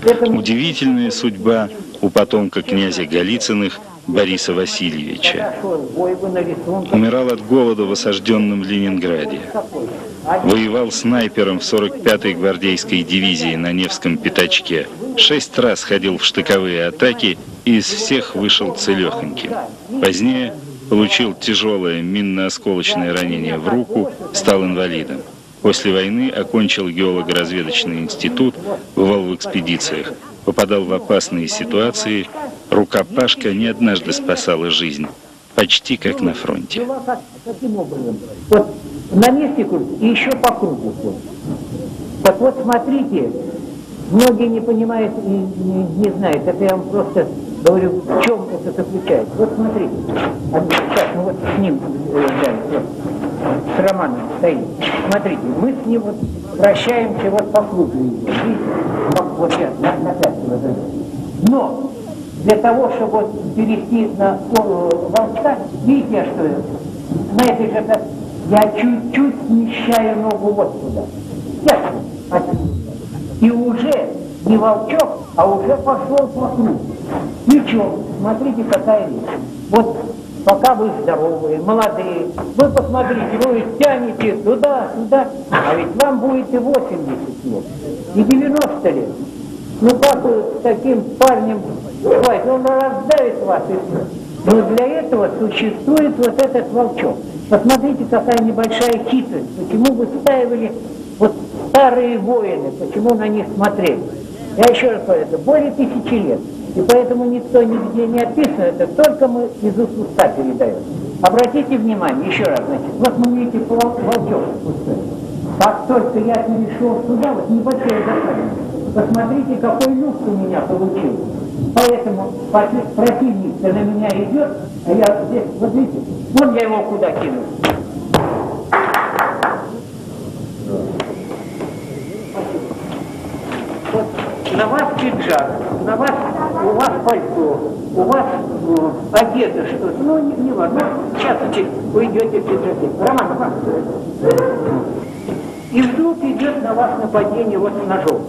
Удивительная судьба у потомка князя Голицыных Бориса Васильевича. Умирал от голода в осажденном Ленинграде. Воевал снайпером в 45-й гвардейской дивизии на Невском пятачке. 6 раз ходил в штыковые атаки и из всех вышел целехоньким. Позднее получил тяжелое минно-осколочное ранение в руку, стал инвалидом. После войны окончил геолого-разведочный институт, бывал в экспедициях, попадал в опасные ситуации. Рукопашка не однажды спасала жизнь, почти как на фронте. Каким образом? Вот на месте и еще по кругу. Вот смотрите, многие не понимают и не знают. Это я вам просто говорю, в чем это заключается. Вот смотрите, сейчас мы вот с ним, с Романом стоим. Смотрите, мы с ним вот вращаемся вот по кругу. Видите? Вот сейчас, на пятку. Но для того, чтобы вот перейти на волчка, видите, я что на этой же, я чуть-чуть смещаю ногу вот сюда. И уже не волчок, а уже пошел по кругу. Ничего, смотрите, какая вещь. Вот пока вы здоровые, молодые, вы посмотрите, вы тянете туда-сюда, а ведь вам будет и 80 лет, и 90 лет. Ну как вы с таким парнем, он раздавит вас и все. Но для этого существует вот этот волчок. Посмотрите, какая небольшая хитрость, почему выстаивали вот старые воины, почему на них смотрели. Я еще раз говорю, это более 1000 лет. И поэтому никто нигде не описан, это только мы из уст в уста передаем. Обратите внимание, еще раз, значит, вот мы видите волчок пустой. Как только я перешел сюда, вот небольшое засадие, посмотрите, какой люфт у меня получился. Поэтому противник на меня идет, а я здесь, вот видите, вон я его куда кинул. Вот на вас пиджак, у вас пальто, у вас одето что-то, ну не важно, сейчас вы идете в пиджаке. Роман. И вдруг идет на вас нападение вот с ножом.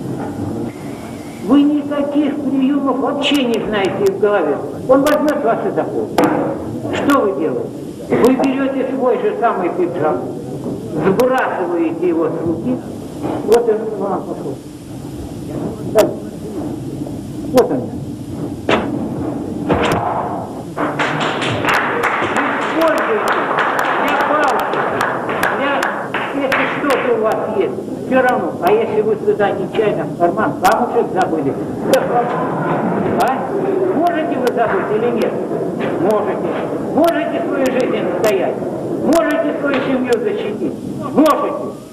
Вы никаких приемов вообще не знаете в голове. Он возьмет вас и заходит. Что вы делаете? Вы берете свой же самый пиджак, сбрасываете его с руки. Вот он пошел. Вот он. Используйте для палки, если что-то у вас есть. Все равно, а если вы сюда нечаянно в карман камушек забыли, можете вы забыть или нет? Можете. Можете свою жизнь отстоять? Можете свою семью защитить? Можете.